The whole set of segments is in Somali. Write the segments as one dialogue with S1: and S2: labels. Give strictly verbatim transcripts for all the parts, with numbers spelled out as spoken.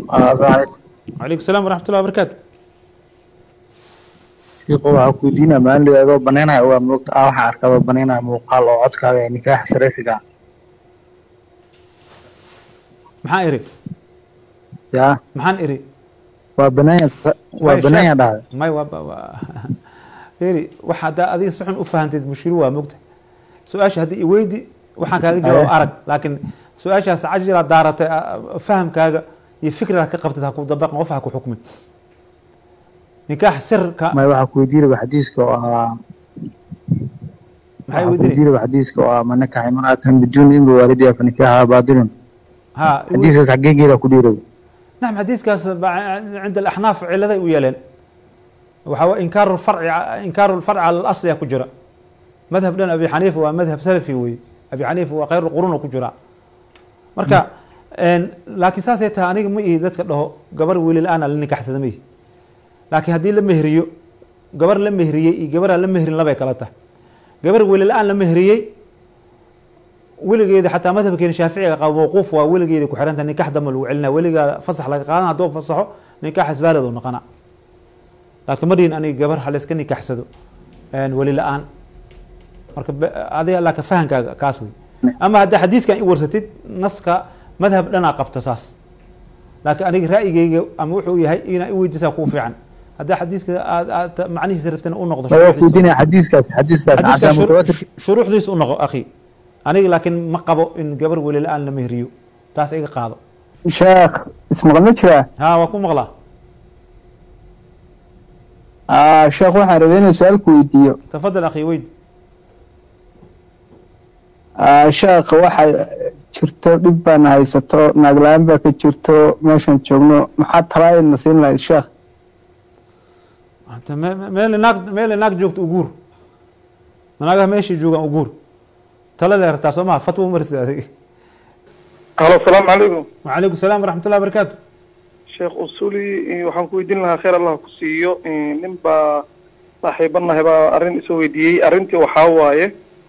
S1: آه، السلام عليكم.
S2: وعليكم السلام ورحمة الله وبركاته.
S1: Shiiqo waxaa ku diina maalin adoo banaynaya waa moogta ah waxaan arkay adoo banaynaya muuqaal oo codkaaga ee nikaax sareysiga ah.
S2: maxaa iri
S1: yaa
S2: maxaan iri
S1: waa banaanya waa
S2: may
S1: banaanya
S2: sheeg
S1: dhahday
S2: may waa waa- fiiri waxa haddaa adiga si xun u fahantid mushkilo waa mogta su-aasha haddii iweydi waxaan kaaga jawaab
S1: Haye.
S2: arag laakiin su-aashaas cajira daaratay a- a- fahamkaaga iyo fikrada ka qabtid ha ku dabaqin qof ha ku xukmin nikaax sirka
S1: may waxaa ku diiraba xadiiska oo ahaa
S2: maxay
S1: waxaa ku
S2: weydinay
S1: diiraba xadiiska oo ah man nakaxa imra'atan biduuni idni waalidiha fa nikaaxuhaa baatilun.
S2: ha
S1: xadiiskaas xageegeeda ku dhiiraba.
S2: نعم حديث كاس عند الأحناف علة ويلين وحو إنكار الفرع إنكار الفرع على الأصل يا كجرا مذهب لنا أبي حنيفة ومذهب سلفي وي أبي حنيفة وخير القرون وكجرا مركا إن لكن ساسيتها أنا مي ذاتك له قبر ويل الآن اللي نكح سدميه لكن هذه لما هريو قبر لما هريي قبر لما هري لا بيكلته قبر ويل الآن لما هريي weligeeda xataa madhabkeena shaaficiga qabo mawquuf waa weligeeda ku xiranta nikaax dama lagu celina weliga fasax laga qaadan hadduu fasaxo nikaax isbaalad uu noqona laakiin mariin aniga gabar hal iska nikaaxsado een weli la-aan marka ba- adiga laakiin fahankaaga kaas wey ama haddaa xadiiskan i warsatid naska madhab dhanaa qabto saas laakiin aniga ra'yigeyga ama wuxuu yahay inaa i weydiisaa kuu fiican haddaa xadiiska aad aad macnihiisa rabtana u noqdo
S1: may waa ku
S2: shuruuxdiisa
S1: diinaya xadiiskaas xadiiskaas
S2: حديث
S1: cashaa mutawaatir.
S2: شروحديس أنغو أخي أنا لكن ما قبو إن قبر ولي الآن لم يهريو تاس إيقا قاضو
S3: sheekh ismaqli jiraa
S2: ها وكو مغلا
S3: aa sheekh waxaan rabay inaan su-aal ku weydiiyo
S2: تفضل أخي ويد
S3: aa sheekh waxa jirto dhib baan haysato naagla-aan baa ka jirto meeshan joogno maxaa talaayadna siin lahayd sheekh
S2: أنت ميل ناك ميل ناك جوكت أجور أنا ماشي جوجا أجور تلا لا ارتاح ما فتوى مرت هذه
S4: halo asalaamu calaykum
S2: وعليكم السلام ورحمة الله وبركاته
S4: sheekh usuli waxaan ku weydiin lahaa khayr allah ku siiyo nin baa saaxiibanahay baa arrin isoo weydiiyey arrintii waxaa waaye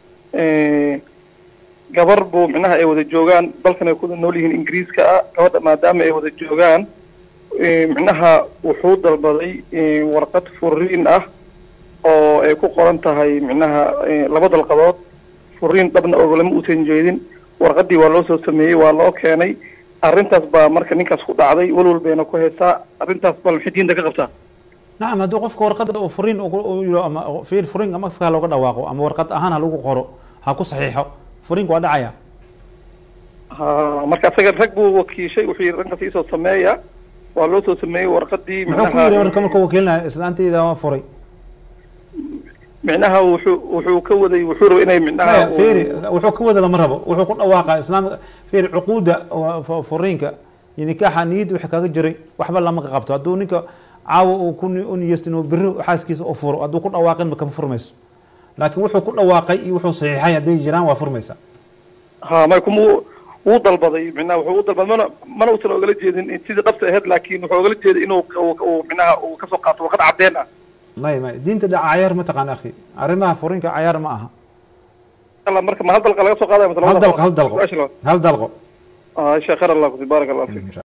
S4: gabar buu micnaha ay wada joogaan dalkan ay ku nool yihiin ingiriiska ah gabadha maadaama ay wada joogaan micnaha wuxuu dalbaday warqad furiin ah oo ay ku qoran tahay micnaha laba dalqadood furiin dhabna ogolama uusan jeedin warqadii waa loo soo sameeyey waa loo keenay arrintaas baa marka ninkaas ku dhacday walwal bayna ku haysaa arrintaas bal maxay diinta ka qabtaa
S2: نعم هذا قف ورقة فرين أما في الفرين أما فيها لو قد أواقو أما ورقة أهانها لو قرو هاكو صحيحة فرين قد عيا
S4: ha marka asaga rag buu wakiishay wuxuu yidhi rankaas iisoo sameeya waa loo soo sameeyey warqadii
S2: محو كيري ورقة مركو وكيلنا إسلانتي إذا فري
S4: micnaha wuxuu wuxuu ka waday wuxuu rabay inay micnaha
S2: فيري وحو كودا لما ربو وحو كل أواقع إسلام فيري عقودة فرينك يعني كاحا نيد وحكا جري وحبا لما قبطو هدو نيكا عاو وكون أن يستنو برو حاسكيس أوفر هدو كل أواقع ما كان فرميس لكن وحو كل أواقع وحو صحيحة يدي جيران وفرميسا
S4: ha marka muu wuu dalbaday micnaha wuxuu u dalbaday mana mana uusan ogala jeedin sidii dhabta ahayd laakiin wuxuu ogala jeeday inuu uu micnaha uu kasoo qaato warqad cadeen ah
S2: ما ما دينتا دا عيار متقان أخي أرمها فرينك عيار معها
S4: alla marka ma hal dalqa laga soo qaadaya
S2: هل دلقة هل دلقة هل دلقة
S4: ah sheekh khayr allah ku baarak allah fiik